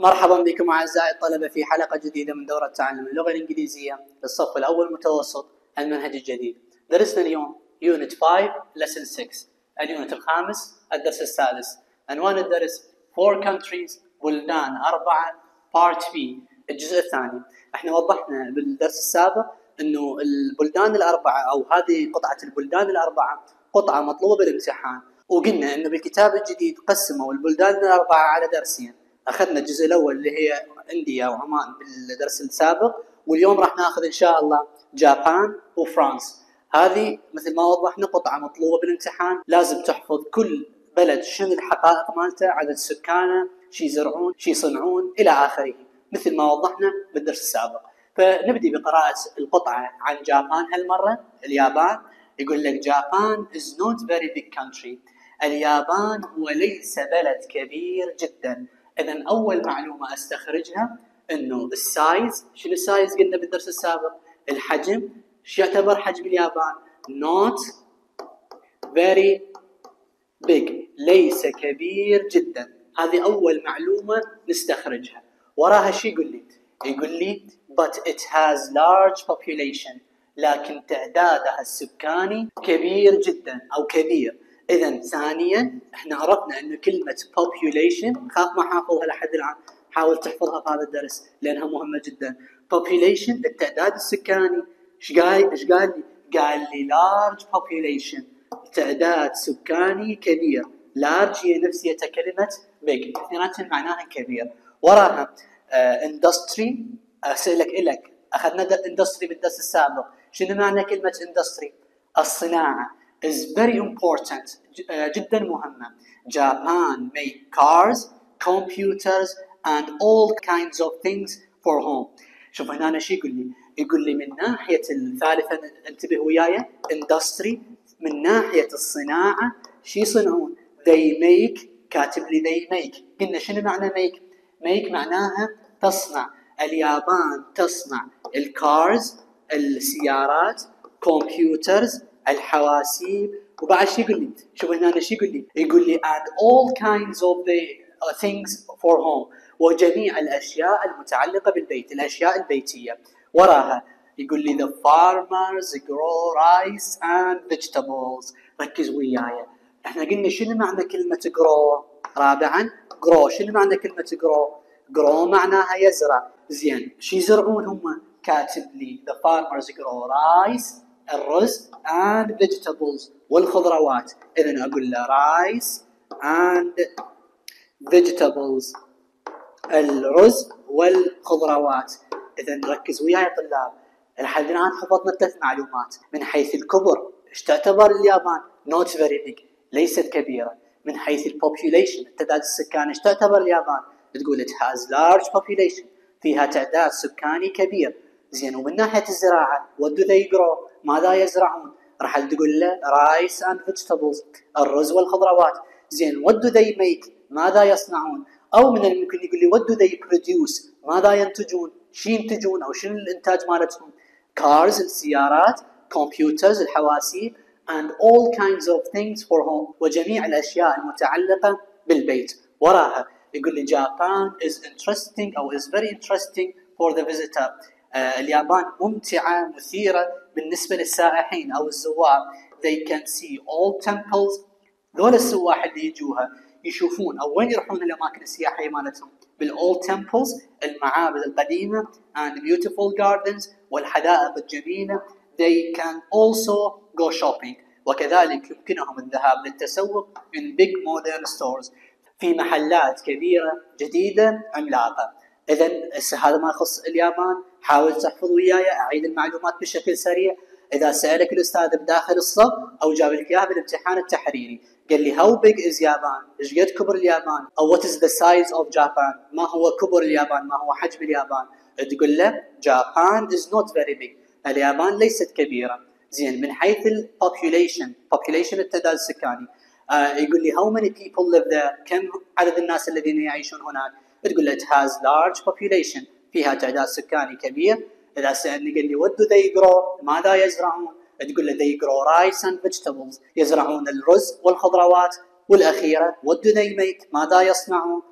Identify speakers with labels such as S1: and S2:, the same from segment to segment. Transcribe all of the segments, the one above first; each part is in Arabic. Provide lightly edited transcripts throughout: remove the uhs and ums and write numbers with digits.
S1: مرحبا بكم أعزائي الطلبة في حلقة جديدة من دورة تعلم اللغة الإنجليزية للصف الأول متوسط المنهج الجديد. درسنا اليوم Unit 5 Lesson 6 اليونت الخامس الدرس السادس. عنوان الدرس 4 countries بلدان 4 Part B الجزء الثاني. احنا وضحنا بالدرس السابق انه البلدان الأربعة أو هذه قطعة البلدان الأربعة قطعة مطلوبة بالامتحان، وقلنا انه بالكتاب الجديد قسموا البلدان الأربعة على درسين. أخذنا الجزء الأول اللي هي إنديا وعمان بالدرس السابق، واليوم راح ناخذ إن شاء الله جابان وفرانس. هذه مثل ما وضحنا قطعة مطلوبة بالامتحان، لازم تحفظ كل بلد شنو الحقائق مالته، عدد سكانه، شي يزرعون، شي يصنعون إلى آخره مثل ما وضحنا بالدرس السابق. فنبدي بقراءة القطعة عن جابان هالمرة. اليابان يقول لك جابان is not very big country. اليابان هو ليس بلد كبير جدا. إذن أول معلومة أستخرجها إنه السايز. شنو السايز؟ قلنا بالدرس السابق الحجم. شو يعتبر حجم اليابان؟ not very big، ليس كبير جدا. هذه أول معلومة نستخرجها. وراها شو يقول لي؟ يقول لي but it has large population، لكن تعدادها السكاني كبير جدا أو كبير. إذن ثانيا احنا عرفنا انه كلمة population، خاف ما حافظها لحد الآن، حاول تحفظها في هذا الدرس لأنها مهمة جدا. population التعداد السكاني. ايش قال لي؟ قال لي large population، تعداد سكاني كبير. large هي نفسية كلمة big، اثنيناتهم معناها كبير. وراها industry. أسألك إلك، أخذنا industry بالدرس السابق، شنو معنى كلمة industry؟ الصناعة is very important، جدا مهمة. Japan make cars, computers and all kinds of things for home. شوف هنا شو يقول لي؟ يقول لي من ناحية الثالثة، انتبه وياي، industry من ناحية الصناعة شو يصنعون؟ they make، كاتب لي they make. قلنا شنو معنى make؟ make معناها تصنع. اليابان تصنع الكارز السيارات، computers الحواسيب، وبعد شو يقول لي؟ شوف هنا شو يقول لي؟ يقول لي and all kinds of the things for home، وجميع الأشياء المتعلقة بالبيت، الأشياء البيتية. وراها يقول لي the farmers grow rice and vegetables. ركز وياي، احنا قلنا شنو معنى كلمة grow؟ رابعا grow، شنو معنى كلمة grow؟ grow معناها يزرع. زين شو يزرعون هم؟ كاتب لي the farmers grow rice الرز and vegetables والخضروات. إذن أقول له rice and vegetables، الرز والخضروات. إذن ركز وياي يا طلاب، لحد الآن حفظنا 3 معلومات. من حيث الكبر ايش تعتبر اليابان؟ not very big، ليست كبيرة. من حيث population التعداد السكاني ايش تعتبر اليابان؟ تقول it has large population، فيها تعداد سكاني كبير. زين ومن ناحية الزراعة what do they grow؟ ماذا يزرعون؟ راح تقول له rice and vegetables، الرز والخضروات. زين what do they make؟ ماذا يصنعون؟ أو من الممكن يقول لي what do they produce؟ ماذا ينتجون؟ شو ينتجون أو شنو الإنتاج مالتهم؟ cars السيارات، computers الحواسيب and all kinds of things for home، وجميع الأشياء المتعلقة بالبيت. وراها يقول لي Japan is interesting أو is very interesting for the visitor. اليابان ممتعة مثيرة بالنسبة للسائحين أو الزوار. They can see all temples، ذول السواح اللي يجوها يشوفون أو وين يروحون الأماكن السياحية مالتهم؟ بالall temples المعابد القديمة and beautiful gardens والحدائق الجميلة. They can also go shopping، وكذلك يمكنهم الذهاب للتسوق in big modern stores، في محلات كبيرة جديدة عملاقة. إذن هذا ما يخص اليابان. حاول تحفظ وياي، أعيد المعلومات بشكل سريع. إذا سألك الأستاذ بداخل الصف أو جاب لك إياها بالامتحان التحريري قال لي how big is يابان؟ إيش قد كبر اليابان؟ أو what is the size of Japan؟ ما هو كبر اليابان؟ ما هو حجم اليابان؟ تقول له Japan is not very big، اليابان ليست كبيرة. زين من حيث population التعداد السكاني، يقول لي how many people live there؟ كم عدد الناس الذين يعيشون هناك؟ تقول له it has large population، فيها تعداد سكاني كبير. إذا سألني قال لي what do they grow؟ ماذا يزرعون؟ تقول له they grow rice and vegetables، يزرعون الرز والخضروات. والأخيرة what do they make؟ ماذا يصنعون؟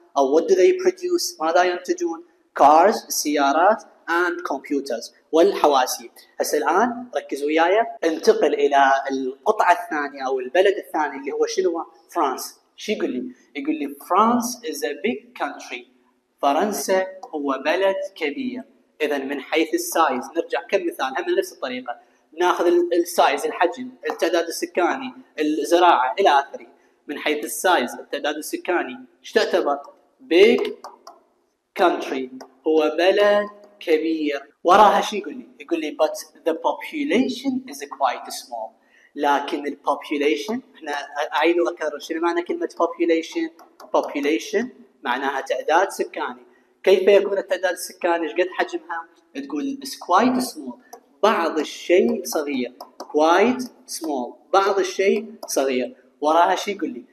S1: أو what do they produce ماذا ينتجون؟ cars السيارات and computers والحواسيب. هسه الآن ركزوا وياي، انتقل إلى القطعة الثانية أو البلد الثاني اللي هو شنو؟ فرانس. شو يقول لي؟ يقول لي France is a big country. فرنسا هو بلد كبير. إذا من حيث السايز نرجع كم مثال هم من نفس الطريقة، ناخذ السايز الحجم، التعداد السكاني، الزراعة إلى آخره. من حيث السايز التعداد السكاني ايش تعتبر؟ big country هو بلد كبير. وراها شو يقول لي؟ يقول لي but the population is quite small. لكن البوبيوليشن، احنا اعيد واكرر شنو معنى كلمة population؟ population معناها تعداد سكاني. كيف يكون التعداد السكاني؟ ايش قد حجمها؟ تقول is quite small بعض الشيء صغير. quite small بعض الشيء صغير. وراها شو يقول لي؟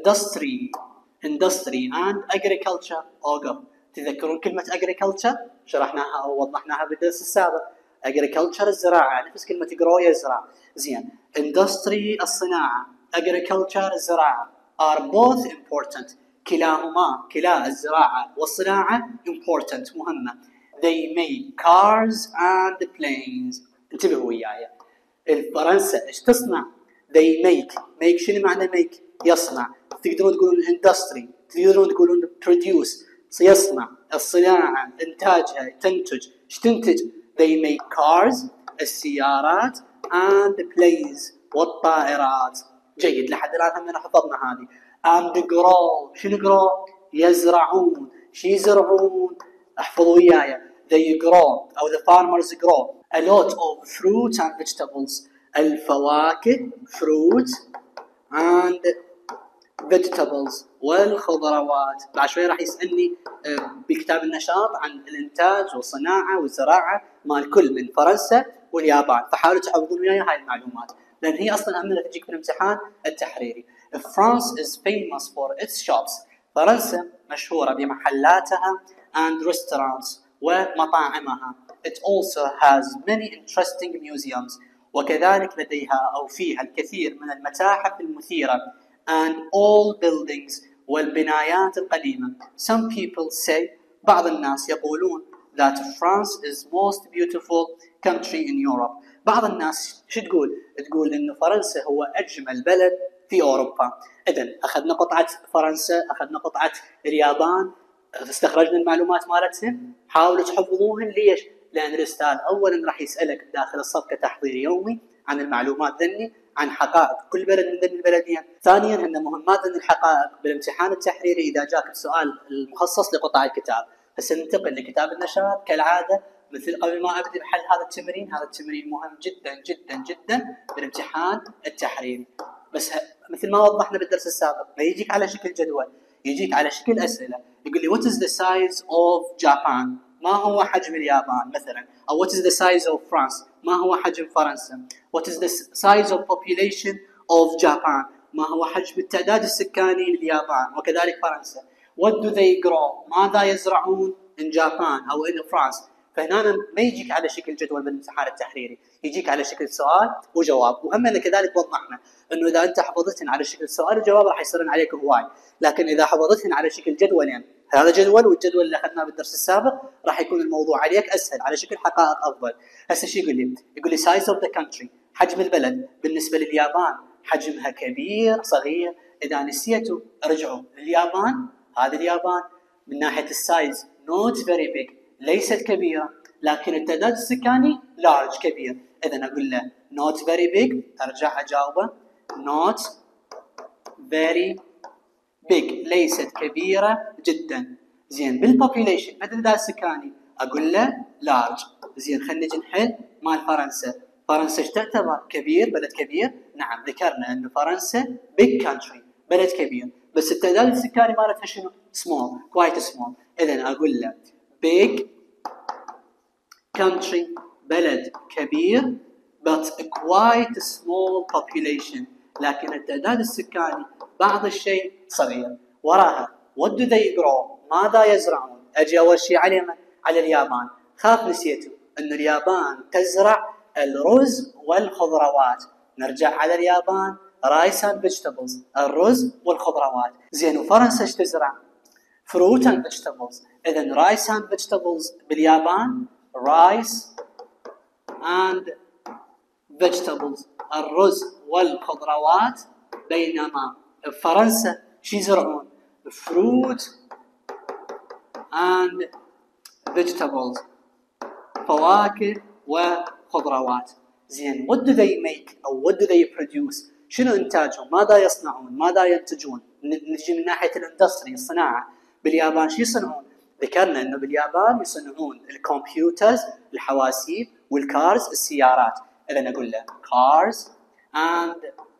S1: industry and agriculture. اوقف. تذكرون كلمة agriculture؟ شرحناها أو وضحناها بالدرس السابق. agriculture الزراعة، نفس كلمة grow يزرع. زين. industry الصناعة، agriculture الزراعة are both important. كلاهما، كلا الزراعة والصناعة important مهمة. they make cars and planes. انتبهوا وياي. الفرنسا ايش تصنع؟ they make شنو معنى make؟ يصنع. تقدرون تقولون industry، تقدرون تقولون produce يصنع. الصناعة إنتاجها تنتج. ايش تنتج؟ they make cars السيارات and planes والطائرات. جيد لحد الآن هم حفظنا هذه. and grow شنو grow؟ يزرعون. شو يزرعون؟ احفظوا وياي. they grow أو the farmers grow a lot of fruit and vegetables. الفواكه fruit and vegetables والخضروات. بعد شوي راح يسألني بكتاب النشاط عن الإنتاج والصناعة والزراعة مال كل من فرنسا واليابان، فحاولوا تحفظون وياي هاي المعلومات لأن هي أصلاً أهم تجيك في الامتحان التحريري. France is famous for its shops. فرنسا مشهورة بمحلاتها and restaurants ومطاعمها. It also has many interesting museums. وكذلك لديها أو فيها الكثير من المتاحف المثيرة and all buildings والبنايات القديمة. Some people say بعض الناس يقولون that France is most beautiful country in Europe. بعض الناس شو تقول؟ تقول إنه فرنسا هو أجمل بلد في أوروبا. إذن أخذنا قطعة فرنسا، أخذنا قطعة اليابان، استخرجنا المعلومات مالتهم. حاولوا تحفظوهن. ليش؟ لأن الأستاذ أولاً راح يسألك داخل الصف كتحضير يومي عن المعلومات ذني، عن حقائق كل بلد من ذني البلدين. ثانياً أن مهمات ذني الحقائق بالامتحان التحريري إذا جاك السؤال المخصص لقطع الكتاب. هسه ننتقل لكتاب النشاط كالعادة. مثل قبل ما أبدأ بحل هذا التمرين مهم جداً جداً جداً بالامتحان التحريري. بس مثل ما وضحنا بالدرس السابق ما يجيك على شكل جدول، يجيك على شكل أسئلة. يقول لي what is the size of Japan؟ ما هو حجم اليابان مثلا. أو what is the size of France؟ ما هو حجم فرنسا. what is the size of population of Japan؟ ما هو حجم التعداد السكاني لليابان وكذلك فرنسا. what do they grow؟ ماذا يزرعون in Japan أو in France؟ فهنا ما يجيك على شكل جدول بالامتحان التحريري، يجيك على شكل سؤال وجواب. وهم أن كذلك وضحنا أنه إذا أنت حفظتهن على شكل سؤال وجواب راح يصيرن عليك هواي، لكن إذا حفظتهن على شكل جدولين، هذا جدول والجدول اللي أخذناه بالدرس السابق، راح يكون الموضوع عليك أسهل على شكل حقائق أفضل. هسه شو يقول لي؟ يقول لي size of the country حجم البلد بالنسبة لليابان حجمها كبير صغير. إذا نسيتوا رجعوا لليابان. هذه اليابان من ناحية السايز not very big ليست كبيرة، لكن التعداد السكاني large كبير. إذا أقول له not very big، أرجع أجاوبه not very big ليست كبيرة جدا. زين بالpopulation التعداد السكاني أقول له large. زين خلينا نجي نحل مال فرنسا. فرنسا ايش تعتبر؟ كبير، بلد كبير. نعم ذكرنا أن فرنسا big country بلد كبير، بس التعداد السكاني مالتها شنو؟ small quite small. إذا أقول له big country بلد كبير but quite small population لكن التعداد السكاني بعض الشيء صغير. وراها what do they grow؟ ماذا يزرعون؟ أجي أول شيء على اليابان. خاف نسيتوا أن اليابان تزرع الرز والخضروات. نرجع على اليابان rice and vegetables الرز والخضروات. زين وفرنسا ايش تزرع؟ fruit and vegetables. إذن rice and vegetables باليابان rice and vegetables الرز والخضروات. بينما بفرنسا شو يزرعون؟ fruit and vegetables فواكه وخضروات. زين what do they make أو what do they produce؟ شنو إنتاجهم؟ ماذا يصنعون؟ ماذا ينتجون؟ نجي من ناحية الاندستري الصناعة. باليابان شو يصنعون؟ ذكرنا إنه باليابان يصنعون الكمبيوترز الحواسيب والكارز السيارات. إذا أقول له cars and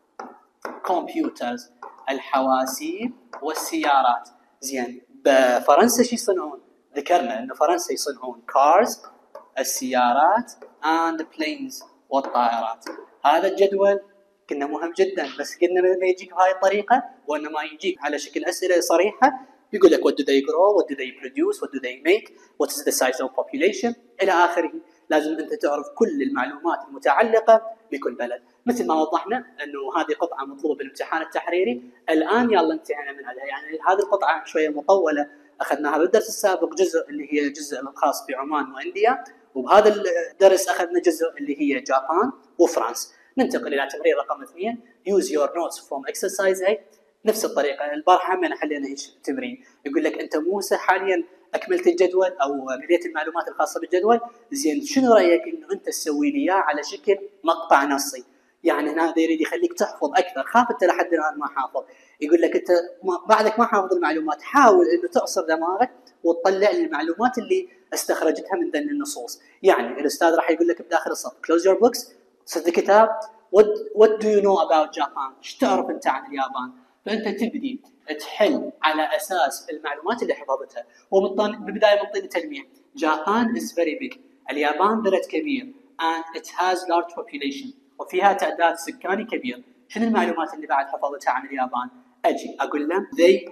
S1: computers الحواسيب والسيارات. زين بفرنسا شو يصنعون؟ ذكرنا إنه فرنسا يصنعون cars السيارات and planes والطائرات. هذا الجدول كنا مهم جدا، بس قلنا ما يجيك بهاي الطريقة وإنما يجيك على شكل أسئلة صريحة. يقول لك what do they grow, what do they produce, what do they make, what is the size of population إلى آخره. لازم أنت تعرف كل المعلومات المتعلقة بكل بلد. مثل ما وضحنا أنه هذه قطعة مطلوبة بالامتحان التحريري. الآن يلا انتهينا من هذا، يعني هذه القطعة شوية مطولة أخذناها بالدرس السابق، جزء اللي هي جزء الخاص بعمان وإنديا، وبهذا الدرس أخذنا جزء اللي هي جابان وفرنسا. ننتقل إلى تمرين رقم 2 use your notes from exercise 8. نفس الطريقة البارحة من حلينا هيك تمرين. يقول لك أنت موسى حاليا أكملت الجدول أو مليت المعلومات الخاصة بالجدول. زين شنو رأيك إنه أنت تسوي لي إياه على شكل مقطع نصي؟ يعني هذا يريد يخليك تحفظ أكثر. خاف أنت لحد الآن ما حافظ. يقول لك أنت بعدك ما حافظ المعلومات، حاول إنه تعصر دماغك وتطلع لي المعلومات اللي استخرجتها من ذن النصوص. يعني الأستاذ راح يقول لك بداخل الصف close your books، صد الكتاب. what do you know about Japan؟ ايش تعرف أنت عن اليابان؟ فأنت تبدي تحل على أساس المعلومات اللي حفظتها. وبالبداية منطيني تلميح. Japan is very big. اليابان بلد كبير and it has large population وفيها تعداد سكاني كبير. شنو المعلومات اللي بعد حفظتها عن اليابان؟ أجي أقول له they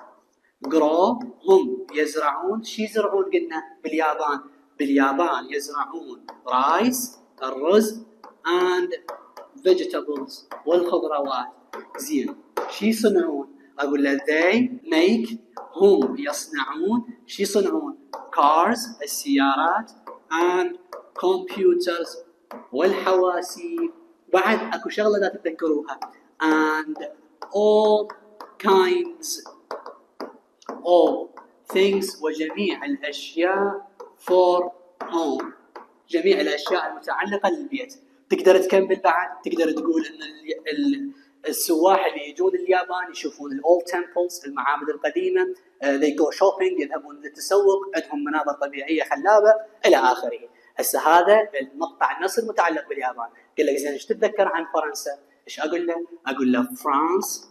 S1: grow هم يزرعون. شي يزرعون قلنا باليابان؟ باليابان يزرعون رايس الرز and vegetables والخضروات. زين شي يصنعون؟ أقول له they make هم يصنعون. شي يصنعون؟ cars السيارات and computers والحواسيب. بعد أكو شغلة لا تتذكروها and all kinds of things وجميع الأشياء for home جميع الأشياء المتعلقة للبيت. تقدر تكمل بعد، تقدر تقول إن السواح اللي يجون اليابان يشوفون الأولد تمبلز المعابد القديمة، they go shopping يذهبون للتسوق، عندهم مناظر طبيعية خلابة إلى آخره. هسه هذا المقطع النص المتعلق باليابان. قال لك زين ايش تتذكر عن فرنسا؟ ايش اقول له؟ اقول له France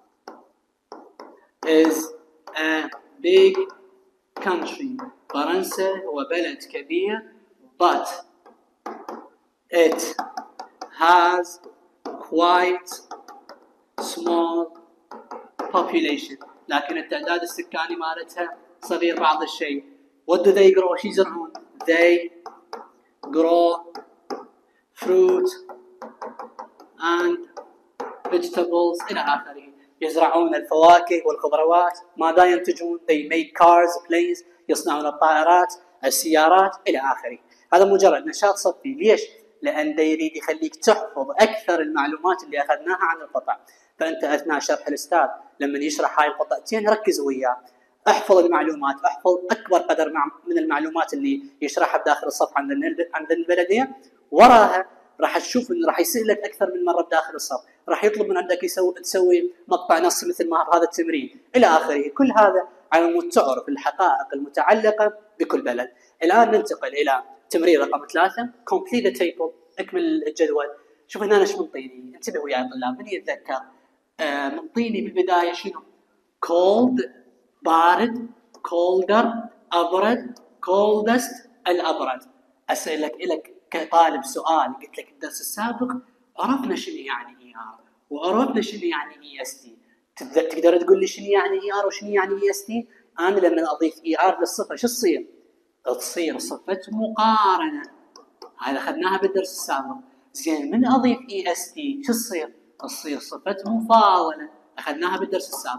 S1: is a big country. فرنسا هو بلد كبير but it has quite small population. لكن التعداد السكاني مالتها صغير بعض الشيء. What do they grow؟ شو يزرعون؟ They grow fruit and vegetables إلى آخره. يزرعون الفواكه والخضروات. ماذا ينتجون؟ They make cars, planes يصنعون الطائرات السيارات إلى آخره. هذا مجرد نشاط صفي. ليش؟ لأن يريد يخليك تحفظ أكثر المعلومات اللي أخذناها عن القطع. فأنت أثناء شرح الأستاذ لما يشرح هاي القطعتين ركز وياه، احفظ المعلومات، احفظ أكبر قدر من المعلومات اللي يشرحها بداخل الصف عند البلدية. وراها راح تشوف إنه راح يسألك أكثر من مرة بداخل الصف، راح يطلب من عندك تسوي مقطع نص مثل ما بهذا التمرين إلى آخره. كل هذا على مود تعرف الحقائق المتعلقة بكل بلد. الآن ننتقل إلى تمرين رقم 3 complete the table. اكمل الجدول. شوف هنا ايش منطيني، انتبهوا يا طلاب من يتذكر. منطيني بالبداية شنو؟ cold بارد، colder أبرد، coldest الأبرد. أسألك إلك كطالب سؤال، قلت لك الدرس السابق عرفنا شنو يعني ER وعرفنا شنو يعني EST. تقدر تقول لي شنو يعني ER وشنو يعني EST؟ أنا لما أضيف ER للصفة شو تصير؟ تصير صفة مقارنة. هذا أخذناها بالدرس السابق. زين من أضيف EST شو تصير؟ تصير صفة مفاضلة. أخذناها بالدرس السابق.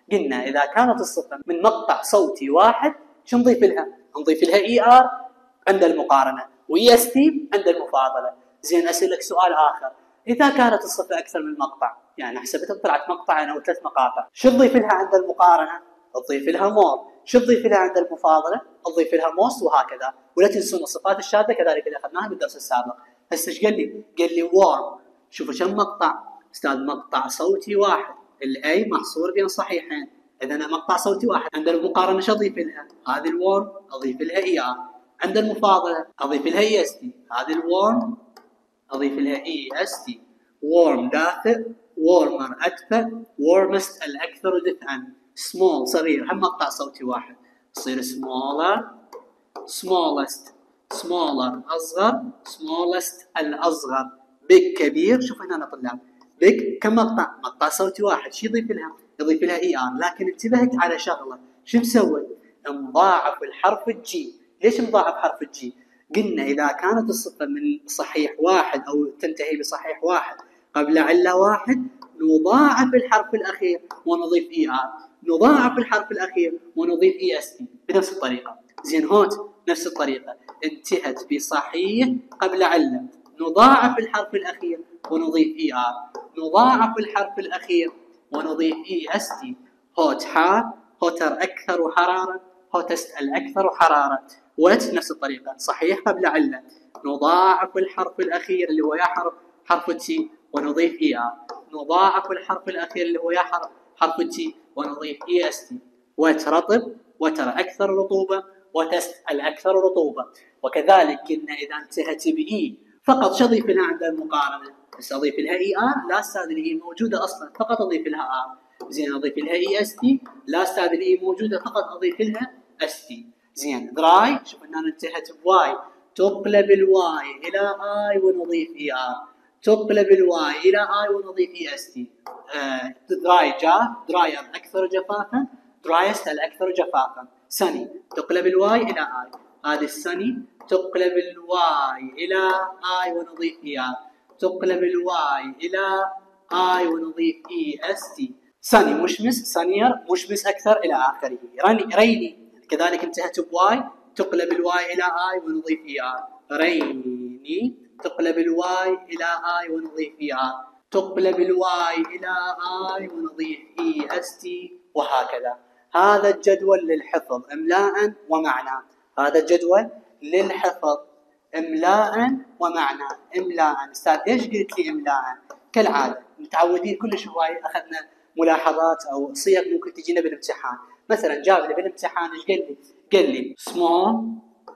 S1: قلنا اذا كانت الصفه من مقطع صوتي واحد شو نضيف لها؟ نضيف لها اي ار عند المقارنه واي اس تي عند المفاضله. زين اسالك سؤال اخر، اذا كانت الصفه اكثر من مقطع، يعني حسبتها طلعت مقطعين او 3 مقاطع، شو تضيف لها عند المقارنه؟ تضيف لها مور. شو تضيف لها عند المفاضله؟ تضيف لها موست، وهكذا. ولا تنسون الصفات الشاذه كذلك اللي اخذناها بالدرس السابق. هسه ايش قال لي؟ قال لي وورم. شوفوا كم مقطع استاذ؟ مقطع صوتي واحد، الاي محصور بين صحيحين، اذا مقطع صوتي واحد. عند المقارنه شو اضيف لها؟ هذه الورم اضيف لها اي ار. عند المفاضله اضيف لها اي اس تي. هذه الورم اضيف لها اي اس تي. وورم دافئ، وورمر ادفئ، وورمست الاكثر دفئا. سمول صغير، هم مقطع صوتي واحد، يصير سمولر، سمولست، سمولر اصغر، سمولست الاصغر. بيج كبير. شوف هنا طلاب، بيج كم مقطع؟ مقطع صوتي واحد، شو يضيف لها؟ يضيف لها اي ار. لكن انتبهت على شغله، شو مسوي؟ مضاعف الحرف الجي. ليش مضاعف حرف الجي؟ قلنا اذا كانت الصفه من صحيح واحد او تنتهي بصحيح واحد قبل عله واحد نضاعف الحرف الاخير ونضيف اي ار، نضاعف الحرف الاخير ونضيف اي اس تي بنفس الطريقه. زين هوت نفس الطريقه، انتهت بصحيح قبل عله نضاعف الحرف الاخير ونضيف اي ار، نضاعف الحرف الاخير ونضيف اي اس تي. هوت حار، هوتر اكثر حراره، هوتست الاكثر حراره. وات نفس الطريقه، صحيح قبل عله نضاعف الحرف الاخير اللي هو يا حرف تي ونضيف اي ار، نضاعف الحرف الاخير اللي هو يا حرف تي ونضيف اي اس تي. وات رطب، وتر اكثر رطوبه، وتست الاكثر رطوبه. وكذلك قلنا اذا انتهت باي فقط شو اضيف لها عند المقارنه؟ بس اضيف لها اي ار؟ لا استاذ الاي موجوده اصلا، فقط اضيف لها ار. زين اضيف لها اي اس تي؟ لا استاذ الاي موجوده، فقط اضيف لها اس تي. زين دراي، شوف ان انا انتهت بواي، تقلب الواي الى اي ونضيف اي ار، تقلب الواي الى اي ونضيف اي اس تي. دراي جاف، دراير اكثر جفافا، درايست الاكثر جفافا. سني، تقلب الواي الى اي، هذه السني تقلب الواي الى اي ونضيف اي ار، تقلب الواي الى اي ونضيف اي اس تي. سني مشمس، سنير مشمس اكثر الى اخره. ريني كذلك انتهت بواي، تقلب الواي الى اي ونضيف اي ار، ريني تقلب الواي الى اي ونضيف اي ار، تقلب الواي الى اي ونضيف اي اس تي، وهكذا. هذا الجدول للحفظ املاء ومعنى. هذا الجدول للحفظ املاء ومعنى. املاء استاذ ليش قلت لي املاء؟ كالعاده متعودين كلش هواي اخذنا ملاحظات او صيغ ممكن تجينا بالامتحان. مثلا جاب لي بالامتحان ايش قال لي؟ قال لي small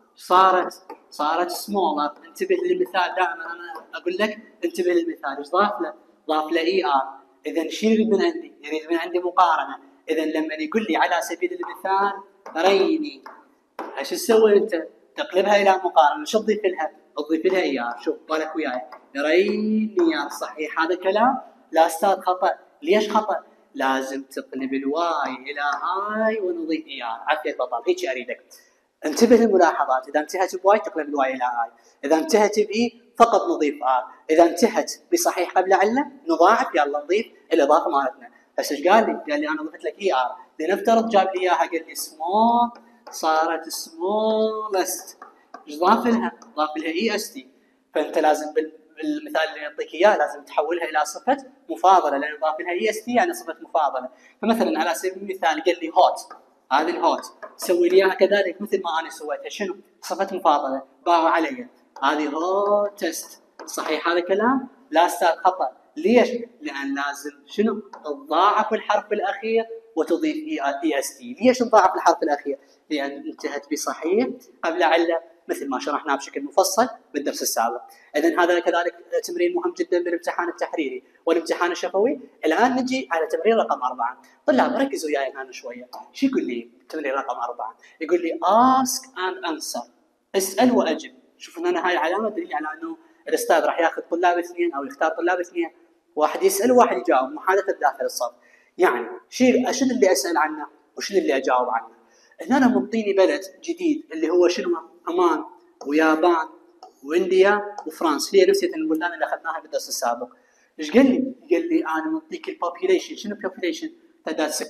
S1: صارت smaller. انتبه للمثال، دائما انا اقول لك انتبه للمثال. ايش ضاف له؟ ضاف له اي ار. اذا شو يريد من عندي؟ يريد من عندي مقارنه. اذا لما يقول لي على سبيل المثال ريني، ايش تسوي انت؟ تقلبها الى مقارنه. شو تضيف لها؟ تضيف لها اي ار. شوف بالك وياي، ريني صحيح هذا كلام؟ لا استاذ خطا. ليش خطا؟ لازم تقلب الواي الى اي ونضيف اي ار. عافيه بطل، هيك اريدك. انتبه للملاحظات، اذا انتهت بواي تقلب الواي الى اي، اذا انتهت باي فقط نضيف ار، اذا انتهت بصحيح قبل عله نضاعف. يلا نضيف الاضافه مالتنا. بس ايش قال لي؟ قال لي انا ضفت لك اي ار. لنفترض جاب لي اياها، قال لي سمول صارت سمولست. ايش ضاف لها؟ ضاف لها اي اس تي. فانت لازم بالمثال اللي يعطيك اياه لازم تحولها الى صفه مفاضله، لان ضاف لها اي اس تي يعني صفه مفاضله. فمثلا على سبيل المثال قال لي هوت، هذه الهوت سوي لي اياها كذلك مثل ما انا سويتها. شنو؟ صفه مفاضله. باعوا علي هذه هوتست. صحيح هذا كلام؟ لا استاذ خطا. ليش؟ لان لازم شنو؟ تضاعف الحرف الاخير وتضيف اي اس تي. ليش تضاعف الحرف الاخير؟ لان انتهت بصحيح قبل عله مثل ما شرحناه بشكل مفصل بالدرس السابق. اذا هذا كذلك تمرين مهم جدا بالامتحان التحريري والامتحان الشفوي. الان نجي على تمرين رقم 4. طلاب ركزوا وياي هنا شويه. شو يقول لي تمرين رقم 4؟ يقول لي ask and answer، اسال واجب. شوفوا هنا هاي العلامه دليل على انه الاستاذ راح ياخذ طلاب اثنين او يختار طلاب اثنين، واحد يسال وواحد يجاوب، محادثه داخل الصف. يعني شنو اللي اسال عنه وشنو اللي اجاوب عنه. هنا انا منطيني بلد جديد اللي هو شنو؟ عمان ويابان وانديا وفرنسا، هي نفس البلدان اللي اخذناها بالدرس السابق. ايش قال لي؟ قال لي انا منطيك البوبيليشن. شنو البوبيليشن؟ تعداد سكاني.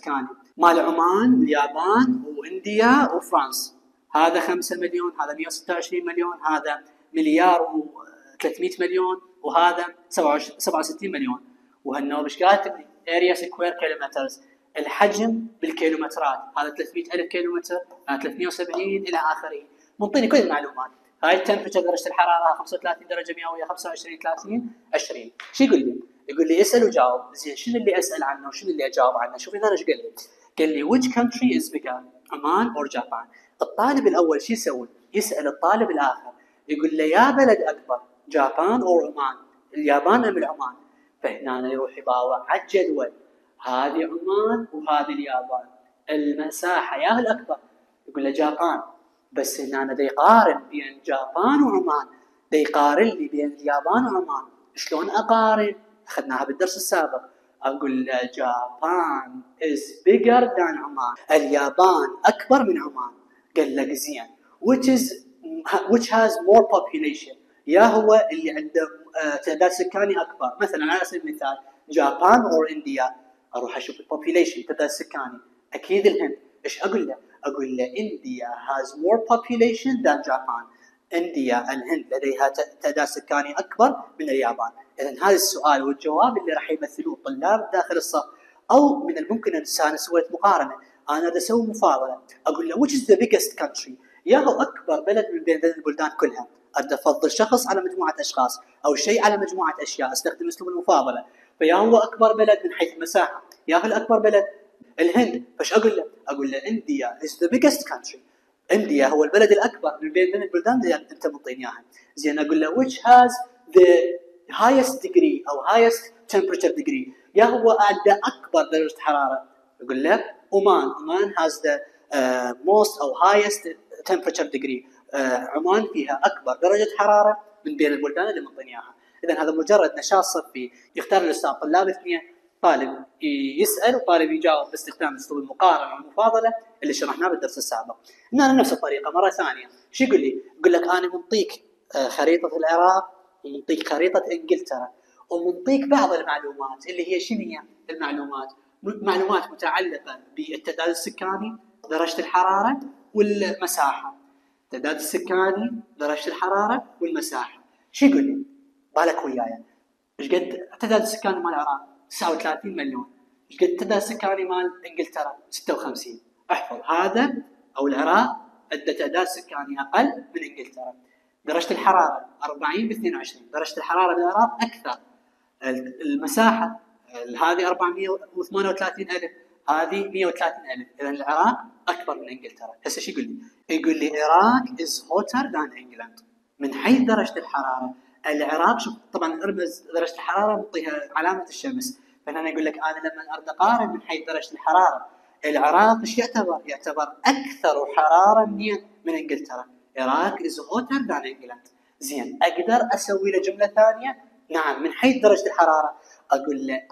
S1: مال عمان اليابان وانديا وفرنسا، هذا 5 مليون، هذا 126 مليون، هذا مليار و300 مليون، وهذا 67 مليون. وهالنوب ايش كاتب لي؟ اريا سكوير كيلومترز، الحجم بالكيلومترات، هذا 300,000 كيلومتر، هذا 370 الى اخره. منطيني كل المعلومات. هاي التمبرتشر درجه الحراره 35 درجه مئويه، 25 30 20. شو يقول لي؟ يقول لي اسال وجاوب. زين شنو اللي اسال عنه وشنو اللي اجاوب عنه؟ شوف هنا ايش قال لي. قال لي which country is bigger عمان or Japan. الطالب الاول شو يسوي؟ يسال الطالب الاخر يقول له يا بلد اكبر جابان او عمان، اليابان ام العمان؟ فهنا يروح يباوع على الجدول، هذه عمان وهذه اليابان، المساحه يا الاكبر يقول له جابان، بس هنا دا يقارن بين جابان وعمان، دا يقارن لي بين اليابان وعمان. شلون اقارن؟ اخذناها بالدرس السابق. اقول له جابان is bigger than عمان، اليابان اكبر من عمان. قال لك زين which has more population، يا هو اللي عنده تعداد سكاني اكبر. مثلا على سبيل المثال جابان او انديا، اروح اشوف البوبيليشن تعداد سكاني، اكيد الهند. ايش اقول له؟ اقول له انديا has more population than جابان، انديا الهند لديها تعداد سكاني اكبر من اليابان. اذا هذا السؤال والجواب اللي راح يمثلوه الطلاب داخل الصف. او من الممكن ان انا سويت مقارنه، انا بدي اسوي مفاضله، اقول له which is the biggest country، يا هو اكبر بلد من بين البلدان كلها. ابدا افضل شخص على مجموعه اشخاص او شيء على مجموعه اشياء، استخدم اسلوب المفاضله. فيا هو اكبر بلد من حيث المساحه، يا هو الاكبر بلد الهند. فايش اقول له؟ اقول له انديا is the biggest country، انديا هو البلد الاكبر من بين البلدان اللي انت معطيني اياها. زين اقول له which has the highest degree او highest temperature degree، يا هو عنده اكبر درجه حراره. اقول له عمان has the most او highest temperature degree، عمان فيها اكبر درجه حراره من بين البلدان اللي معطيني اياها. اذا هذا مجرد نشاط صفي يختار الاستاذ طلاب اثنين، طالب يسال وطالب يجاوب باستخدام اسلوب المقارنه والمفاضله اللي شرحناه بالدرس السابق. هنا نفس الطريقه مره ثانيه. شو يقول لي؟ يقول لك انا منطيك خريطه العراق، ومنطيك خريطه انجلترا، ومنطيك بعض المعلومات اللي هي شنو هي المعلومات؟ معلومات متعلقه بالتعداد السكاني، درجه الحراره والمساحه. التعداد السكاني، درجه الحراره والمساحه. شو يقول لي؟ بالك وياي ايش قد التعداد السكاني مال العراق؟ 39 مليون. ايش قد التعداد السكاني مال انجلترا؟ 56. احفظ هذا او العراق عنده تعداد سكاني اقل من انجلترا. درجه الحراره 40 ب 22، درجه الحراره بالعراق اكثر. المساحه هذه 438,000، هذه 130,000. اذا العراق اكبر من انجلترا. هسه شو يقول لي؟ يقول لي العراق is hotter than England من حيث درجه الحراره. العراق شوف طبعا ارمز درجه الحراره نعطيها علامه الشمس، فهنا يقول لك انا لما اريد اقارن من حيث درجه الحراره، العراق ايش يعتبر؟ يعتبر اكثر حراره من انجلترا. العراق is hotter than England. زين اقدر اسوي له جمله ثانيه؟ نعم، من حيث درجه الحراره اقول له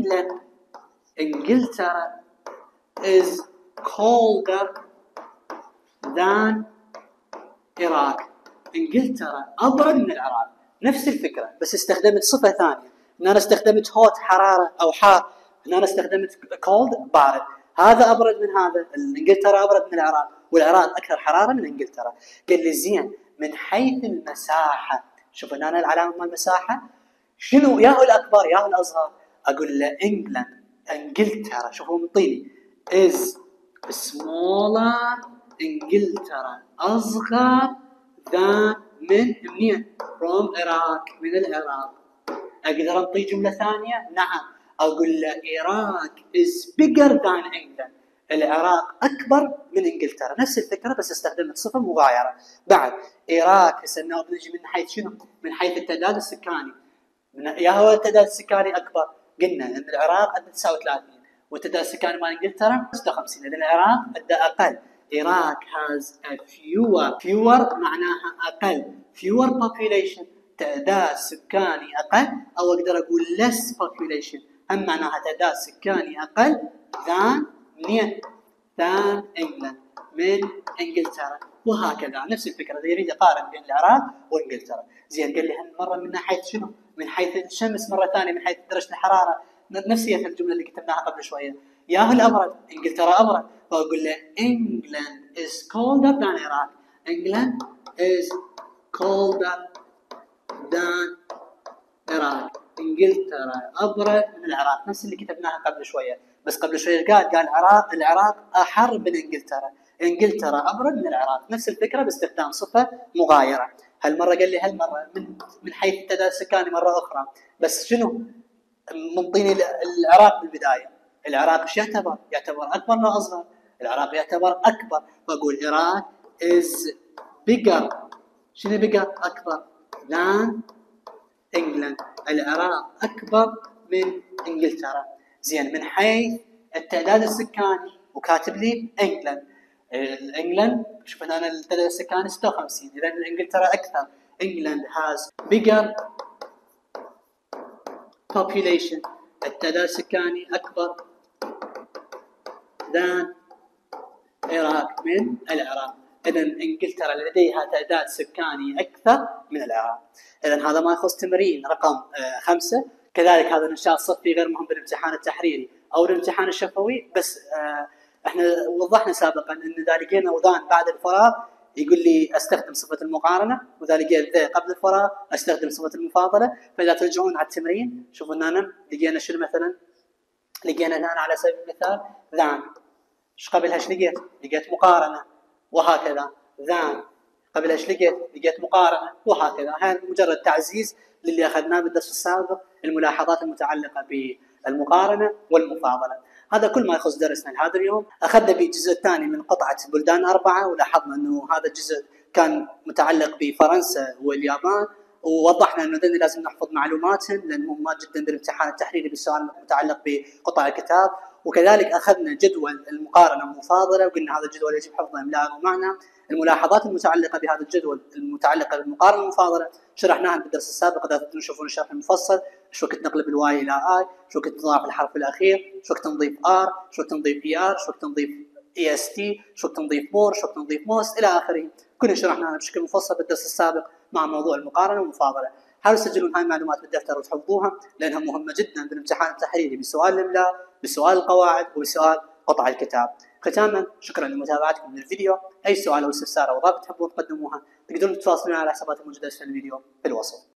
S1: انجلترا is colder than العراق. انجلترا ابرد من العراق. نفس الفكره بس استخدمت صفه ثانيه. هنا انا استخدمت هوت حراره او حار، هنا انا استخدمت كولد بارد. هذا ابرد من هذا، انجلترا ابرد من العراق، والعراق اكثر حراره من انجلترا. قال لي زين من حيث المساحه، شوف هنا أنا العلامه مال المساحه شنو؟ يا هو الاكبر يا هو الاصغر. اقول له انجلترا، شوفوا منطيني is smaller، انجلترا اصغر than منين؟ from Iraq، من العراق. اقدر انطي جمله ثانيه؟ نعم، اقول له Iraq is bigger than England، العراق اكبر من انجلترا. نفس الفكره بس استخدمت صفه مغايره. بعد Iraq هسه بنجي من حيث شنو؟ من حيث التعداد السكاني. يا هو التعداد السكاني اكبر، قلنا ان العراق عنده 39 والتعداد السكاني مال انجلترا 56، اذا العراق عنده اقل. Iraq has a fewer معناها أقل، fewer population تعداد سكاني أقل، أو أقدر أقول less population هم معناها تعداد سكاني أقل than منين؟ than England، من إنجلترا. وهكذا نفس الفكرة، يريد يقارن بين العراق وإنجلترا. زين قال لي هالمرة من ناحية شنو؟ من حيث الشمس، مرة ثانية من حيث درجة الحرارة. نفسية الجملة اللي كتبناها قبل شوية. ياهو الابرد، انجلترا ابرد، فاقول له England is colder than Iraq. England is colder than Iraq. انجلترا ابرد من العراق، نفس اللي كتبناها قبل شويه، بس قبل شويه قال العراق احر من انجلترا، انجلترا ابرد من العراق، نفس الفكره باستخدام صفه مغايره. هالمره قال لي هالمره من حيث التعداد السكاني مره اخرى، بس شنو منطيني العراق بالبدايه. العراق ايش يعتبر اكبر ولا اصغر؟ العراق يعتبر اكبر، فاقول Iraq is bigger. شنو bigger؟ اكبر than England. العراق اكبر من انجلترا. زين، من حيث التعداد السكاني وكاتب لي انجلند شوف هنا التعداد السكاني 56، اذا انجلترا اكثر. England has bigger population، التعداد السكاني اكبر than Iraq من العراق. اذا انجلترا لديها تعداد سكاني اكثر من العراق. اذا هذا ما يخص تمرين رقم 5. كذلك هذا النشاط صفي غير مهم بالامتحان التحريري او الامتحان الشفوي، بس احنا وضحنا سابقا ان اذا لقينا وذان بعد الفراغ يقول لي استخدم صفه المقارنه، واذا لقيت ذا قبل الفراغ استخدم صفه المفاضله. فاذا ترجعون على التمرين شوفوا اننا لقينا شنو مثلا، لقينا هنا على سبيل المثال ذان، ايش قبلها ايش لقيت مقارنه، وهكذا ذان قبلها ايش لقيت مقارنه، وهكذا. هذا مجرد تعزيز للي اخذناه بالدرس السابق، الملاحظات المتعلقه بالمقارنه والمفاضله. هذا كل ما يخص درسنا لهذا اليوم. اخذنا بالجزء الثاني من قطعه بلدان 4، ولاحظنا انه هذا الجزء كان متعلق بفرنسا واليابان، ووضحنا انه لازم نحفظ معلوماتهم لانهم مهمات جدا بالامتحان التحريري بالسؤال المتعلق بقطع الكتاب. وكذلك اخذنا جدول المقارنه والمفاضله، وقلنا هذا الجدول يجب حفظه املاء ومعنى. الملاحظات المتعلقه بهذا الجدول المتعلقه بالمقارنه والمفاضله شرحناها بالدرس السابق، اذا تبون تشوفون الشرح المفصل. شو وقت نقلب الواي الى اي، شو وقت نضاف الحرف الاخير، شو وقت نضيف ار، شو وقت نضيف اي ار، شو وقت نضيف اي اس تي، شو وقت نضيف مور، شو وقت نضيف موست الى اخره. كلنا شرحناها بشكل مفصل بالدرس السابق مع موضوع المقارنه والمفاضله. حاولوا تسجلون هاي المعلومات بالدفتر وتحفظوها لانها مهمه جدا بالامتحان التحريري بسؤال الاملاء، بسؤال القواعد، وبسؤال قطع الكتاب. ختاما شكرا لمتابعتكم للفيديو. اي سؤال او استفسار او اضافه تحبون تقدموها تقدرون تتواصلون على حسابات الموجوده في الفيديو في الوصف.